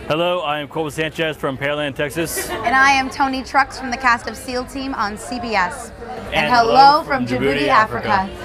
Hello, I am Guillermo Sanchez from Pearland, Texas. And I am Toni Trucks from the cast of SEAL Team on CBS. And hello from Djibouti, Africa.